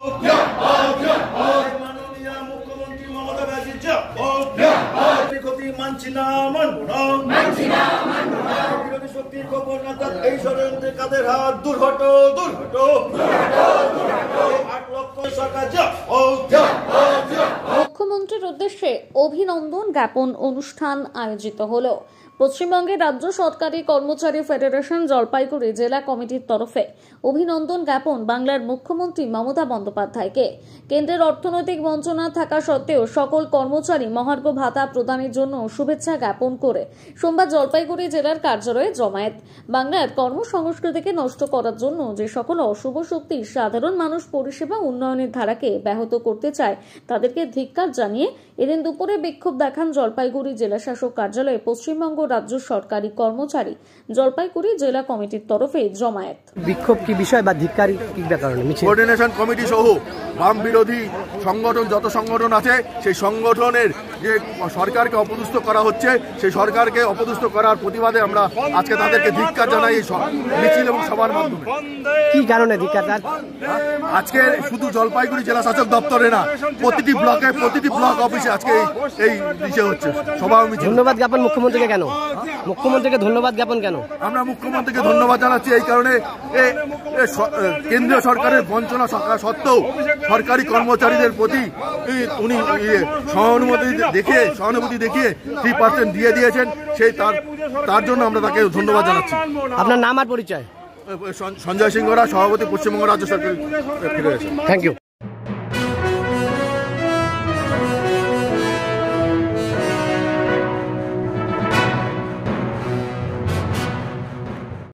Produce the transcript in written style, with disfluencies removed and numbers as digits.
মাননীয় মুখ্যমন্ত্রী মমতা ব্যানার্জি মানছি না, বিরোধী শক্তির খবর না এই ষড়যন্ত্রের কাদের হাত দূর হটো, 8 লক্ষ সরকার। মুখ্যমন্ত্রীর উদ্দেশ্যে অভিনন্দন জ্ঞাপন অনুষ্ঠান আয়োজিত হলো। পশ্চিমবঙ্গের রাজ্য সরকারি কর্মচারী ফেডারেশন জলপাইগুড়ি জেলা কমিটির তরফে অভিনন্দন জ্ঞাপন বাংলার মুখ্যমন্ত্রী মমতা বন্দ্যোপাধ্যায়কে। কেন্দ্রের অর্থনৈতিক বঞ্চনা থাকা সত্ত্বেও সকল কর্মচারী মহার্ঘ ভাতা প্রদানের জন্য শুভেচ্ছা জ্ঞাপন করে সোমবার জলপাইগুড়ি জেলার কার্যালয়ে জমায়েত। বাংলার কর্মসংস্কৃতিকে নষ্ট করার জন্য যে সকল অশুভ শক্তি সাধারণ মানুষ পরিষেবা উন্নয়নের ধারাকে ব্যাহত করতে চায় তাদেরকে ধিক্কার জানিয়ে এদিন দুপুরে বিক্ষোভ দেখান জলপাইগুড়ি জেলা শাসক কার্যালয়ে পশ্চিমবঙ্গ রাজ্য সরকারি কর্মচারী জলপাইগুড়ি জেলা কমিটির তরফে জমায়েত। বিক্ষোভ কি বিষয় বা ধিক্কার কি কারণে? কোঅর্ডিনেশন কমিটি সহ বাম বিরোধী সংগঠন যত সংগঠন আছে সেই সংগঠনের যে সরকারকে অপদস্থ করা হচ্ছে সেই সরকারকে অপদস্থ করার প্রতিবাদে আমরা আজকে তাদেরকে ধিক্কার জানাই এই মিছিল এবং সভার মাধ্যমে। কি কারণে ধিক্কার? আজকে শুধু জলপাইগুড়ি জেলা শাসক দপ্তরে না, প্রতিটি ব্লকে প্রতিটি ব্লক অফিসে আজকে এই বিষয় হচ্ছে সভা মিছিল। ধন্যবাদ জ্ঞাপন মুখ্যমন্ত্রীকে কেন? মুখ্যমন্ত্রীকে ধন্যবাদ জ্ঞাপন কেন? আমরা মুখ্যমন্ত্রীকে ধন্যবাদ জানাচ্ছি এই কারণে কেন্দ্রীয় সরকারের বঞ্চনা সত্ত্বেও সরকারি কর্মচারীদের প্রতি উনি সহানুভূতি দেখিয়ে 3% দিয়ে দিয়েছেন। সেই তার জন্য আমরা তাকে ধন্যবাদ জানাচ্ছি। আপনার নাম আর পরিচয়? সঞ্জয় সিংহরা, সভাপতি, পশ্চিমবঙ্গ রাজ্য সরকারি ফেডারেশন। Thank you.